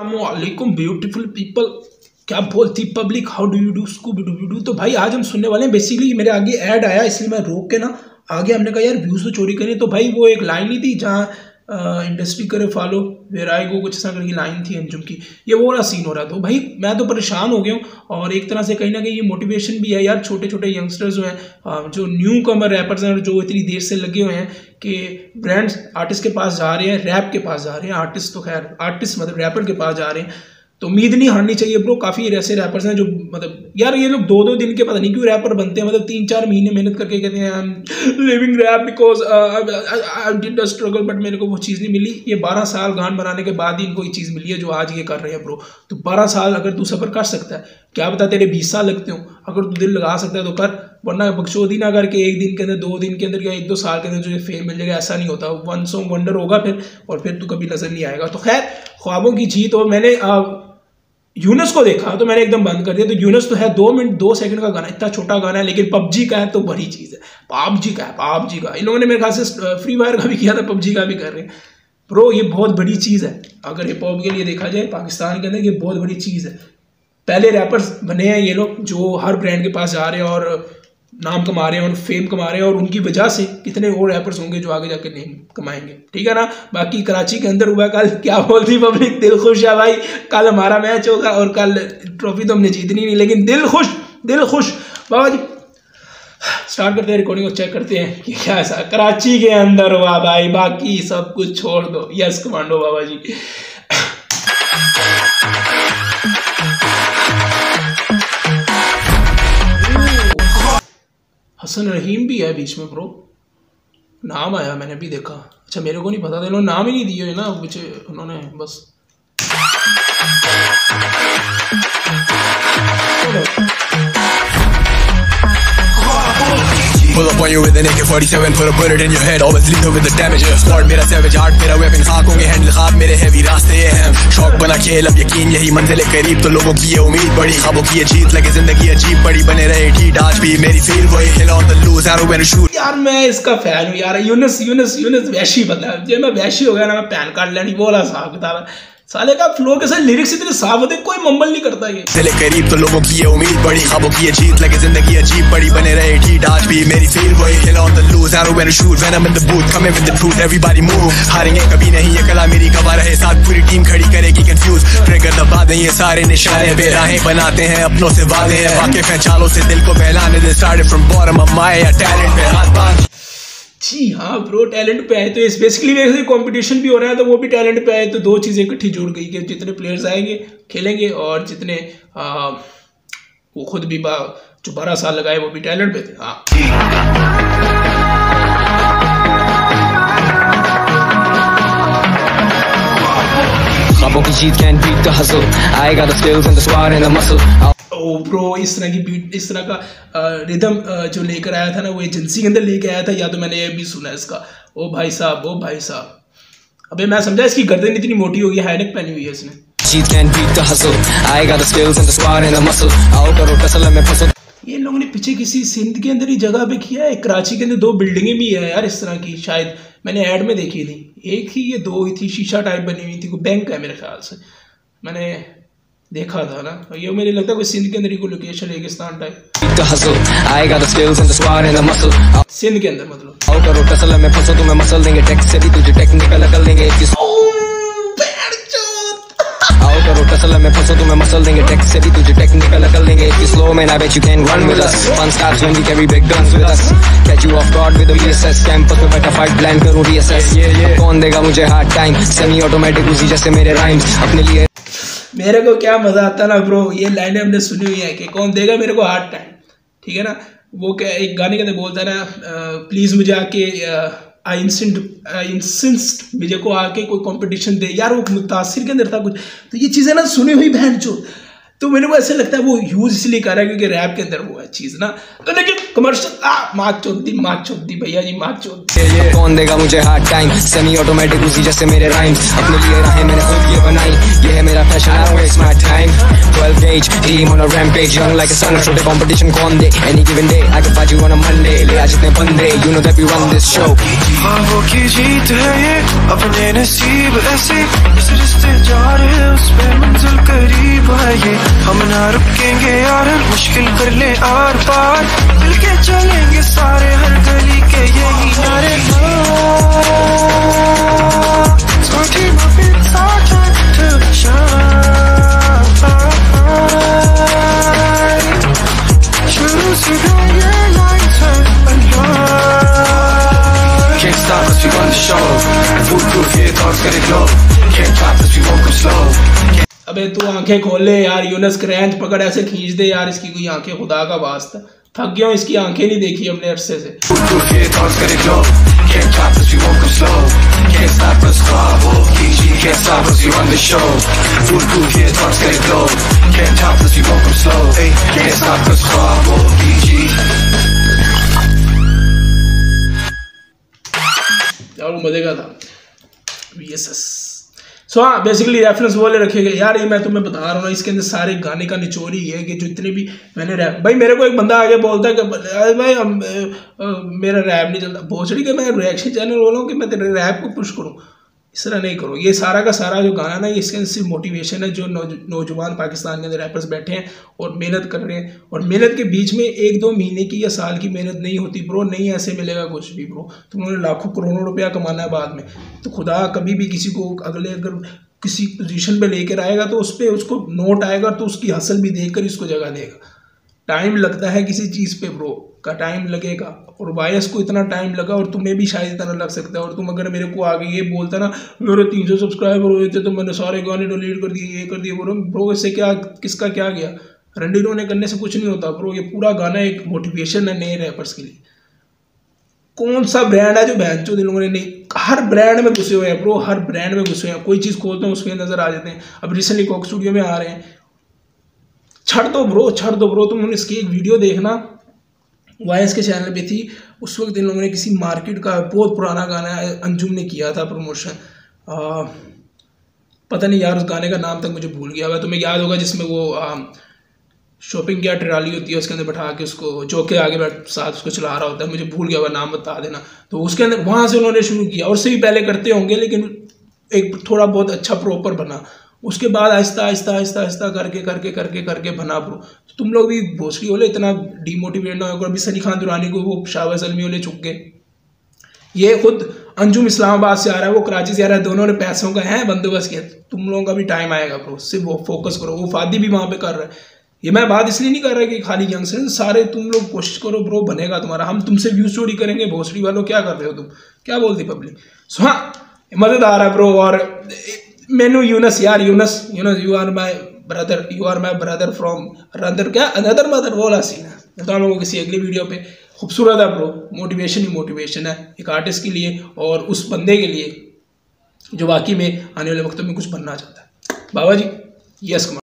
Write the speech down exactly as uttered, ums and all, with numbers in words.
अस्सलामुअलैकुम beautiful people, क्या बोलती public, how do you do Scooby doo doo. तो भाई आज हम सुनने वाले हैं, बेसिकली मेरे आगे ऐड आया इसलिए मैं रोक के ना आगे हमने कहा यार व्यूज़ तो चोरी करें। तो भाई वो एक लाइन ही थी जहाँ इंडस्ट्री करे फॉलो वेयर आई गो, कुछ ऐसा करके लाइन थी अंजुम की, ये वो वाला सीन हो रहा था। तो भाई मैं तो परेशान हो गया हूँ और एक तरह से कहीं ना कहीं ये मोटिवेशन भी है यार। छोटे छोटे यंगस्टर्स जो हैं, जो न्यू कमर रैपर्स हैं, जो इतनी देर से लगे हुए हैं कि ब्रांड्स आर्टिस्ट के पास जा रहे हैं, रैप के पास जा रहे हैं, आर्टिस्ट तो खैर आर्टिस्ट मतलब रैपर के पास जा रहे हैं, तो उम्मीद नहीं हारनी चाहिए ब्रो। काफ़ी ऐसे रैपर्स हैं जो मतलब यार ये लोग दो दो दिन के पता नहीं क्यों रैपर बनते हैं, मतलब तीन चार महीने मेहनत करके कहते हैं I am living rap because I did the struggle, but मेरे को वो चीज़ नहीं मिली। ये बारह साल गान बनाने के बाद ही इनको ये चीज़ मिली है जो आज ये कर रहे हैं ब्रो। तो बारह साल अगर तू सफ़र कर सकता है, क्या बता तेरे बीस साल लगते हो, अगर तू दिल लगा सकता है तो कर, वरना बकचोदी ना करके एक दिन के अंदर, दो दिन के अंदर या एक दो साल के अंदर तुझे फेम मिल जाएगा, ऐसा नहीं होता। वन सॉन्ग वंडर होगा फिर और फिर तू कभी नजर नहीं आएगा। तो खैर ख्वाबों की जीत। और मैंने आ, यूनस को देखा तो मैंने एकदम बंद कर दिया। तो यूनस तो है दो मिनट दो सेकंड का गाना, इतना छोटा गाना है, लेकिन पबजी का है तो बड़ी चीज़ है। पबजी का है, पबजी का इन लोगों ने मेरे ख्याल से फ्री फायर का भी किया था, पबजी का भी कर रहे हैं ब्रो। ये बहुत बड़ी चीज़ है अगर हिप हॉप के लिए देखा जाए पाकिस्तान के अंदर, ये बहुत बड़ी चीज़ है। पहले रैपर्स बने हैं ये लोग जो हर ब्रांड के पास जा रहे हैं और नाम कमा रहे हैं और फेम कमा रहे हैं, और उनकी वजह से कितने और रैपर्स होंगे जो आगे जाकर नेम कमाएंगे, ठीक है ना। बाकी कराची के अंदर हुआ कल, क्या बोलती पब्लिक, दिल खुश है भाई। कल हमारा मैच होगा और कल ट्रॉफी तो हमने जीतनी नहीं, लेकिन दिल खुश, दिल खुश। बाबा जी स्टार्ट करते हैं, रिकॉर्डिंग को चेक करते हैं कि क्या ऐसा कराची के अंदर हुआ भाई, बाकी सब कुछ छोड़ दो। यस कमांडो बाबा जी। हसन रहीम भी है बीच में ब्रो, नाम आया मैंने भी देखा। अच्छा मेरे को नहीं पता था, इन्होंने नाम ही नहीं दिए है ना, कुछ उन्होंने बस Pull up on you with an A K forty-seven, put a bullet in your head, always lethal with the damage. Squad मेरा savage, heart मेरा weapon, खाक होंगे handle खाब मेरे heavy रास्ते ये हैं। शौक बना खेल अब यकीन, यही मंजिल करीब, तो लोगों की ये उम्मीद बड़ी, ख्वाबों की ये जीत, लगे जिंदगी अजीब बड़ी, बने रहे ठीक आज भी मेरी फील वही, hill on the loose, arrow when you shoot। यार मैं इसका फैन हूँ यार, यूनस यूनस यूनस वैशी बंदा है। जब मैं वैशी हो गया ना, मैं पैन कार्ड लेनी वो वाला साहब किताब है। साले का फ्लो के साथ लिरिक्स इतने साफ होते, कोई मम्बल नहीं करता ये। दिले करीब तो लोगों की ये उम्मीद बड़ी, ख्वाबों की ये जीत, लगे जिंदगी अजीब बड़ी, बने रहे ठीक आज भी मेरी फील वही, hill on the loose, arrow when you shoot, when I'm in the booth, coming with the truth, everybody move। हारेंगे कभी नहीं, ये कला मेरी गवाह रहे, साथ पूरी टीम खड़ी करेगी कंफ्यूज, ट्रिगर दबा दें ये सारे निशाने, बेराहें बनाते हैं अपनों से वादे हैं, वाकिफ हैं चालों से दिल को बहलाने दे, started from bottom of my talent पे हाथ बांध। जी हाँ ब्रो, टैलेंट पे आए तो इस बेसिकली वैसे कंपटीशन भी हो रहा है, तो वो भी टैलेंट पे आए, तो दो चीज़ें इकट्ठी जुड़ गई कि जितने प्लेयर्स आएंगे खेलेंगे और जितने आ, वो खुद भी बा जो बारह साल लगाए वो भी टैलेंट पे थे। हाँ ख्वाबों की जीत can't beat the hustle, I got the skills and the squad and the muscle। ओ ब्रो इस तरह की बीट, इस तरह का रिदम जो लेकर आया था ना, वो एजेंसी के अंदर लेके आया था, या तो मैंने ये भी सुना है इसका। ओ भाई साहब, ओ भाई साहब, अबे मैं समझा इसकी गर्दन इतनी मोटी हो गई, हाईनेक पहनी हुई है इसने। जीत can't beat the hustle, I got the skills and the squad and the muscle। आओ करो टसल में फंसो। ये लोगों ने पीछे किसी सिंध के अंदर ही जगह पे किया है, कराची के अंदर दो बिल्डिंगें भी है यार इस तरह की, शायद मैंने ऐड में देखी थी, एक ही ये दो ही थी, शीशा टाइप बनी हुई थी, कोई बैंक है मेरे ख्याल से, मैंने देखा था ना। ये मेरे लगता है कोई सिंध के अंदर ही कोई लोकेशन, रेगिस्तान टाइप सिंध के अंदर, मतलब आओ करो टसल में फंसो, तुम्हें मसल देंगे, टेक्स से भी तुझे टेक्निकल अकल देंगे। आओ करो टसल में फंसो, तुम्हें मसल देंगे, टेक्स से भी तुझे टेक्निकल अकल देंगे। If you slow man, I bet you can run with us, fun starts when we carry big guns with us, catch you off guard with a V S S, campus में बैठा fight plan करूँ reassess, कौन देगा मुझे hard time, semi automatic उसी जैसे मेरे rhymes अपने लिए। मेरे को क्या मजा आता ना ब्रो, ये लाइनें हमने सुनी हुई है कि कौन देगा मेरे को हार्ड टाइम, ठीक है ना। वो क्या एक गाने के अंदर बोलता है ना, प्लीज मुझे आके आई इंसिस्ट आई इंसिस्ट मुझे को आके कोई कंपटीशन दे यार, वो मुतासिर के अंदर था कुछ। तो ये चीज़ें ना सुनी हुई बहन जो, तो मेरे को ऐसे लगता है वो यूज इसलिए कर रहा है क्योंकि रैप के अंदर वो है चीज़ ना। तो लेकिन कमर्शियल आ मार चोदी मार चोदी भैया जी मार चोदी। कौन देगा मुझे हार्ड टाइम, सेमी ऑटोमेटिक उसी जैसे मेरे राइम्स, अपने लिए राहें मैंने खुद ये बनाई, ये है मेरा passion, I waste my time. twelve gauge team on a rampage, young like a sun, छोटे competition कौन दे, any given day I can fight you on a Monday, ले आज इतने बंदे, you know that we run this show। ख्वाबों की जीत है ये, अपने नसीब ऐसे, इस रिश्ते जा रहे उस पे पार, मिलके चलेंगे सारे हर गली के यही नारे। So keep my feet started to shine. शुरू से ये line turn and burn. Can't stop us, we run the show. Foolproof, yeah, thoughts get it low. Can't drop us, we won't go slow. अबे तू आंखें खोल ले यार Yunus, Kranz पकड़ ऐसे खींच दे यार इसकी कोई आंखें, खुदा का वास्ता थक गया हूँ, इसकी आंखें नहीं देखी हमने अरसे से। यार मजे का था वीएसएस। सो हाँ बेसिकली रेफरेंस वो ले रखे गए यार, ये मैं तुम्हें बता रहा हूँ ना, इसके अंदर सारे गाने का निचोड़ ही है कि जो इतने भी मैंने रैप, भाई मेरे को एक बंदा आगे बोलता है कि भाई हम मेरा रैप नहीं चलता, भोसड़ी के मैं रिएक्शन चैनल बोल रहा हूँ कि मैं तेरे रैप को पुश करूँ, इस तरह नहीं करो। ये सारा का सारा जो गाना ना, इसके अंदर सिर्फ मोटिवेशन है, जो नौजवान पाकिस्तान के अंदर रैपर्स बैठे हैं और मेहनत कर रहे हैं, और मेहनत के बीच में एक दो महीने की या साल की मेहनत नहीं होती ब्रो, नहीं ऐसे मिलेगा कुछ भी ब्रो। तुमने लाखों करोड़ों रुपया कमाना है बाद में, तो खुदा कभी भी किसी को अगले अगर किसी पोजीशन पे लेकर आएगा तो उस पर उसको नोट आएगा, तो उसकी हसल भी देखकर इसको जगह देगा। टाइम लगता है किसी चीज़ पे ब्रो, का टाइम लगेगा, और वायस को इतना टाइम लगा और तुम्हें भी शायद इतना लग सकता है। और तुम अगर मेरे को आगे ये बोलता ना मेरे तीन सौ सब्सक्राइबर हुए थे तो मैंने सारे गाने डिलीट कर दिए, ये कर दिए ब्रो, ब्रो इससे क्या किसका क्या गया, रंडी रोने करने से कुछ नहीं होता ब्रो। ये पूरा गाना एक मोटिवेशन है नए रैपर्स के लिए। कौन सा ब्रांड है जो बहन चो लोगों ने नहीं, हर ब्रांड में घुसे हुए हैं ब्रो, हर ब्रांड में घुसे हुए हैं, कोई चीज़ खोलते हैं उसमें नजर आ जाते हैं। अब रिसेंटली कोक स्टूडियो में आ रहे हैं, छड़ दो ब्रो, छड़ दो ब्रो। तुम इसकी एक वीडियो देखना, वायस के चैनल पे थी उस वक्त, इन लोगों ने किसी मार्केट का बहुत पुराना गाना अंजुम ने किया था प्रमोशन, आ, पता नहीं यार उस गाने का नाम तक मुझे भूल गया हुआ, तुम्हें याद होगा, जिसमें वो आ, शॉपिंग क्या ट्राली होती है उसके अंदर बैठा के उसको चौके आगे बैठ साथ उसको चला रहा होता है, मुझे भूल गया हुआ, नाम बता देना। तो उसके अंदर वहाँ से उन्होंने शुरू किया, और उससे भी पहले करते होंगे लेकिन एक थोड़ा बहुत अच्छा प्रॉपर बना। उसके बाद आहिस्ता आहिस्ता आहिस्ता आहिस्ता करके करके करके करके बना ब्रो। तो तुम लोग भी भोसड़ी वाले इतना डीमोटिवेट ना हो। अभी सनी खान दुरानी को वो शाहबाज आलमी वाले चुक गए, ये खुद अंजुम इस्लामाबाद से आ रहा है, वो कराची से आ रहा है, दोनों ने पैसों का है बंदोबस्त किया। तुम लोगों का भी टाइम आएगा ब्रो, सिर्फ वो फोकस करो। वो फादी भी वहाँ पे कर रहा है। ये मैं बात इसलिए नहीं कर रहा कि खाली यंगस्टर, सारे तुम लोग कोशिश करो ब्रो, बनेगा तुम्हारा। हम तुमसे व्यू स्टोरी करेंगे, भोसड़ी वालों क्या कर रहे हो तुम, क्या बोलती पब्लिक। सो हाँ मजेदार है ब्रो। और मैनू यूनस यार, Younus Younus you are my brother, you are my brother from rather क्या अनदर मदर, वो वाला सीन है। तो हम लोगों को किसी अगली वीडियो पे। खूबसूरत है ब्रो, मोटिवेशन ही मोटिवेशन है एक आर्टिस्ट के लिए और उस बंदे के लिए जो वाकई में आने वाले वक्त में कुछ बनना चाहता है। बाबा जी यस।